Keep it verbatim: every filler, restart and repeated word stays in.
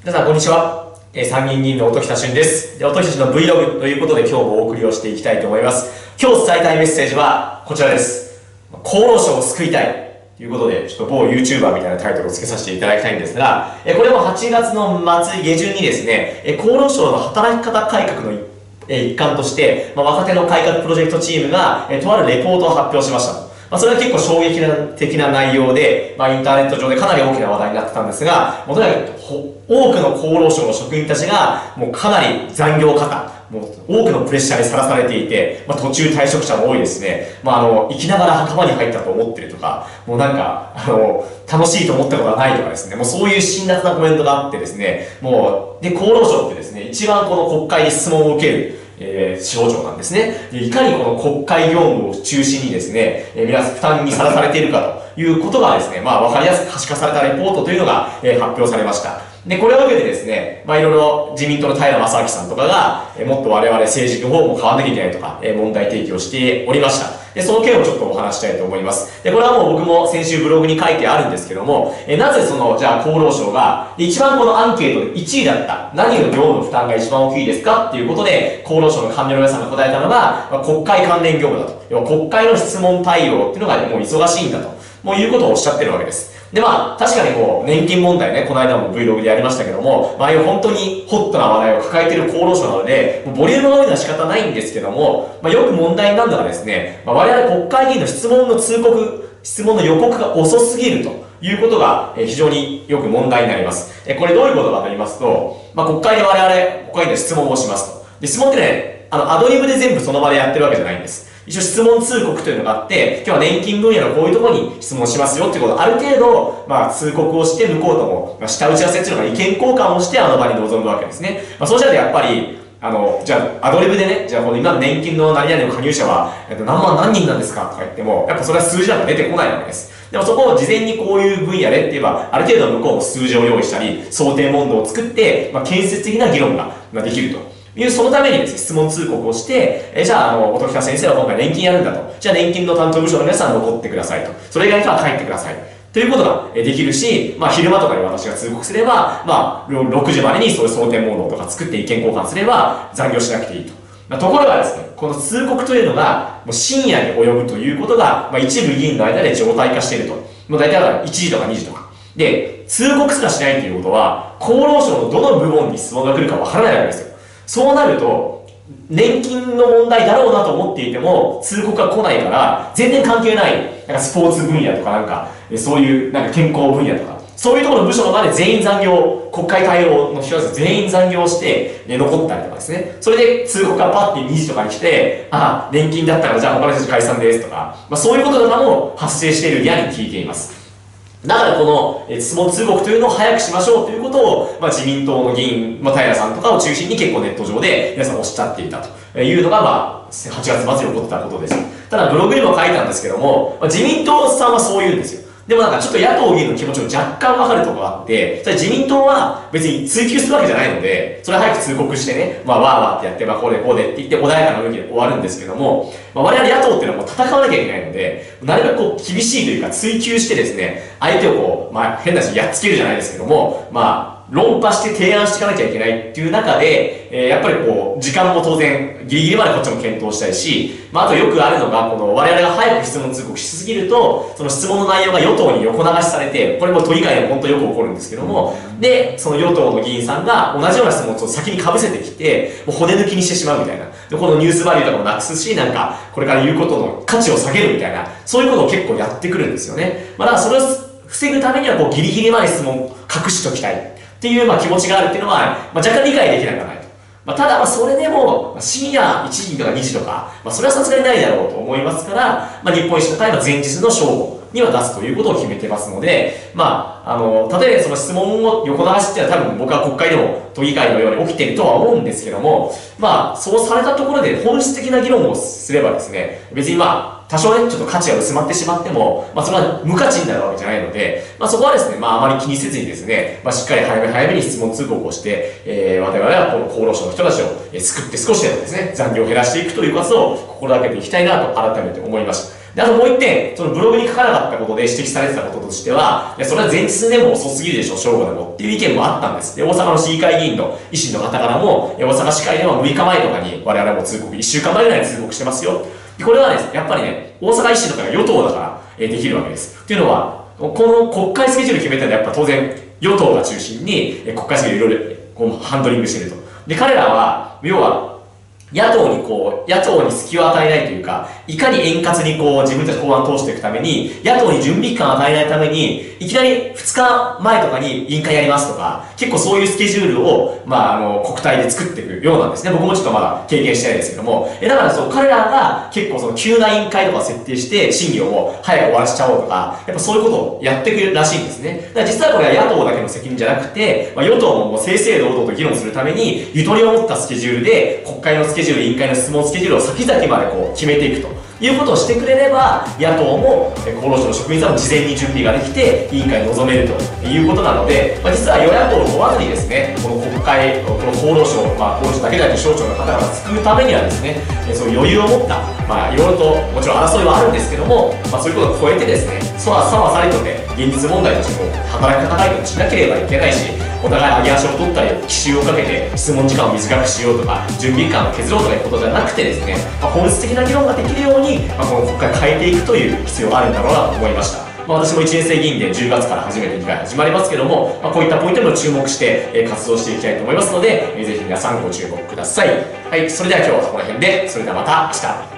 皆さん、こんにちは。えー参議院議員の音喜多俊です。で、音喜多俊の Vlog ということで今日もお送りをしていきたいと思います。今日伝えたいメッセージはこちらです。厚労省を救いたいということで、ちょっと某 YouTuber みたいなタイトルを付けさせていただきたいんですが、えーこれもはちがつの末、下旬にですね、えー厚労省の働き方改革の一えー一環として、まあ、若手の改革プロジェクトチームが、えーとあるレポートを発表しました。まあ、それは結構衝撃的な内容で、まあ、インターネット上でかなり大きな話題になってたんですが、もうとにかく多くの厚労省の職員たちが、もうかなり残業過多、もう多くのプレッシャーにさらされていて、まあ、途中退職者も多いですね。まあ、あの、生きながら墓場に入ったと思ってるとか、もうなんか、あの、楽しいと思ったことはないとかですね、もうそういう辛辣なコメントがあってですね、もう、で、厚労省ってですね、一番この国会に質問を受ける、えー、省庁なんですね。で、いかにこの国会業務を中心にですね、えー、皆さん負担にさらされているかということがですね、まあわかりやすく可視化されたレポートというのが、えー、発表されました。で、これを受けてですね、まあいろいろ自民党の平正明さんとかが、えー、もっと我々政治の方も変わらなきゃいけないとか、えー、問題提起をしておりました。で、その件をちょっとお話したいと思います。で、これはもう僕も先週ブログに書いてあるんですけども、えなぜその、じゃあ厚労省が、一番このアンケートでいちいだった、何の業務の負担が一番大きいですかっていうことで、厚労省の官僚の皆さんが答えたのが、まあ、国会関連業務だと。要は国会の質問対応っていうのがもう忙しいんだと。もういうことをおっしゃってるわけです。で、まあ、確かにこう、年金問題ね、この間も Vlog でやりましたけども、まあ、ああいう本当にホットな話題を抱えている厚労省なので、もうボリュームが多いのは仕方ないんですけども、まあ、よく問題になるのがですね、まあ、我々国会議員の質問の通告、質問の予告が遅すぎるということが非常によく問題になります。これどういうことかと言いますと、まあ、国会で我々、国会議員の質問をしますと。で、質問ってね、あの、アドリブで全部その場でやってるわけじゃないんです。一応質問通告というのがあって、今日は年金分野のこういうところに質問しますよっていうことをある程度、まあ通告をして向こうとも、まあ、下打ち合わせっていうのが意見交換をしてあの場に臨むわけですね。まあそうしたらやっぱり、あの、じゃあアドリブでね、じゃあこの今の年金の何々の加入者は、えっと、何万何人なんですかとか言っても、やっぱそれは数字なんか出てこないわけです。でもそこを事前にこういう分野でって言えば、ある程度向こうも数字を用意したり、想定問答を作って、まあ建設的な議論ができると。いう、そのためにですね、質問通告をして、えじゃあ、あの、音喜多先生は今回年金やるんだと。じゃあ年金の担当部署の皆さん残ってくださいと。それ以外には帰ってください。ということができるし、まあ昼間とかに私が通告すれば、まあろくじまでにそういう想定問答とか作って意見交換すれば残業しなくていいと。まあ、ところがですね、この通告というのがもう深夜に及ぶということが、まあ一部議員の間で常態化していると。もう大体だからいちじとかにじとか。で、通告すらしないということは、厚労省のどの部門に質問が来るかわからないわけですよ。そうなると、年金の問題だろうなと思っていても、通告が来ないから、全然関係ない、なんかスポーツ分野とかなんか、そういうなんか健康分野とか、そういうところの部署の場で全員残業、国会対応の人たち全員残業して、ね、残ったりとかですね。それで通告がパッてにじとかに来て、ああ、年金だったからじゃあ他の人たち解散ですとか、まあそういうこととかも発生しているやに聞いています。だからこの質問通告というのを早くしましょうということを、まあ、自民党の議員、まあ、平さんとかを中心に結構ネット上で皆さんおっしゃっていたというのが、まあ、はちがつ末に起こったことです。ただブログにも書いたんですけども、まあ、自民党さんはそう言うんですよ。でもなんかちょっと野党議員の気持ちも若干わかるところがあって、それ自民党は別に追及するわけじゃないので、それは早く通告してね、まあわーわーってやって、まあこうでこうでって言って穏やかな動きで終わるんですけども、まあ我々野党っていうのはもう戦わなきゃいけないので、なるべくこう厳しいというか追及してですね、相手をこう、まあ変な話やっつけるじゃないですけども、まあ論破して提案していかなきゃいけないっていう中で、えー、やっぱりこう、時間も当然、ギリギリまでこっちも検討したいし、まあ、あとよくあるのが、この、我々が早く質問通告しすぎると、その質問の内容が与党に横流しされて、これも都議会でも本当よく起こるんですけども、で、その与党の議員さんが同じような質問を先に被せてきて、もう骨抜きにしてしまうみたいな。で、このニュースバリューとかもなくすし、なんか、これから言うことの価値を下げるみたいな、そういうことを結構やってくるんですよね。まあ、だからそれを防ぐためには、こう、ギリギリまで質問を隠しときたい。っていう、まあ、気持ちがあるっていうのは、まあ、若干理解できなくはないと。まあ、ただ、まあ、それでも、深夜いちじとかにじとか、まあ、それはさすがにないだろうと思いますから、まあ、日本維新の会は前日の正午には出すということを決めてますので、まあ、あの、例えばその質問を横流しっていうのは多分僕は国会でも都議会のように起きているとは思うんですけども、まあ、そうされたところで本質的な議論をすればですね、別にまあ、多少ね、ちょっと価値が薄まってしまっても、まあ、それは無価値になるわけじゃないので、まあ、そこはですね、まあ、あまり気にせずにですね、まあ、しっかり早め早めに質問通告をして、えー、我々はこの厚労省の人たちを救って少しでもですね、残業を減らしていくという活動を心がけていきたいなと改めて思いました。 で、あともう一点、そのブログに書かなかったことで指摘されてたこととしては、いや、それは前日でも遅すぎるでしょ、正午でもっていう意見もあったんです。で、大阪の市議会議員の維新の方からも、大阪市会ではむいかまえとかに我々も通告、いっしゅうかんまえぐらいに通告してますよ。これはですね、やっぱりね、大阪維新の会が与党だから、えー、できるわけです。っていうのは、この国会スケジュール決めたのはやっぱ当然、与党が中心に、えー、国会スケジュールいろいろこうハンドリングしていると。で、彼らは、要は、野党にこう、野党に隙を与えないというか、いかに円滑にこう、自分たち法案を通していくために、野党に準備期間を与えないために、いきなりふつかまえとかに委員会やりますとか、結構そういうスケジュールを、まあ、あの、国体で作っていくようなんですね。僕もちょっとまだ経験してないですけども。え、だからそう、彼らが結構その急な委員会とか設定して、審議をもう早く終わらせちゃおうとか、やっぱそういうことをやってくるらしいんですね。だから実際これは野党だけの責任じゃなくて、まあ、与党ももう正々堂々と議論するために、ゆとりを持ったスケジュールで、国会のスケジュール、委員会の質問スケジュールを先々までこう決めていくということをしてくれれば、野党も厚労省の職員さんも事前に準備ができて委員会に臨めるということなので、まあ、実は与野党を問わずにですね、この国会、この厚労省、まあ、厚労省だけでなく省庁の方々が救うためにはですね、そういう余裕を持った、まあ、いろいろともちろん争いはあるんですけども、まあ、そういうことを超えてですね、そはさはさりとね、現実問題としても働き方改革しなければいけないし、お互い上げ足を取ったり、奇襲をかけて質問時間を短くしようとか、準備期間を削ろうとかいうことじゃなくてですね、まあ、本質的な議論ができるように、まあ、この国会変えていくという必要があるんだろうなと思いました。まあ、私もいちねん生議員でじゅうがつから初めて議会始まりますけども、まあ、こういったポイントにも注目して、えー、活動していきたいと思いますので、えー、ぜひ皆さんご注目ください。はい、それでは今日はこの辺で、それではまた明日。